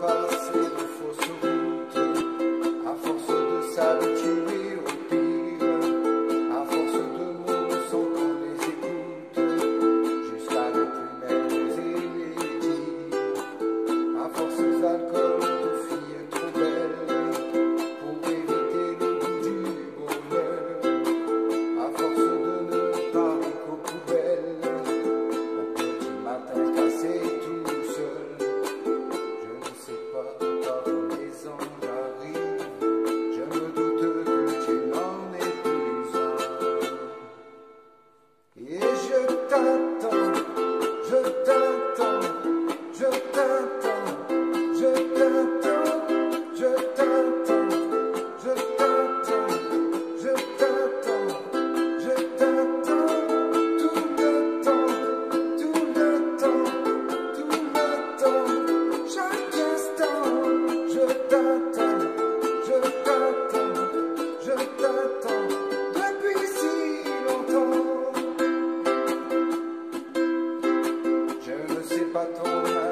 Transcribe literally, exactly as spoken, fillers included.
passer de fausses routes, à force de s'habituer au pire, à force de mots sans qu'on les écoute, jusqu'à ne plus même oser les dire, à force d'alcool, de filles trop belles, pour éviter le goût du bonheur, à force de ne parler qu'aux poubelles, au petit matin cassé tout seul. Je ne sais pas par où les anges arrivent, je me doute que tu n'en es plus un. Et je t'attends, je t'attends, je t'attends, je t'attends, je t'attends, je t'attends, je t'attends, je t'attends, tout le temps, tout le temps, tout le temps, chaque instant, je t'attends, je t'attends, je t'attends, depuis si longtemps. Je ne sais pas ton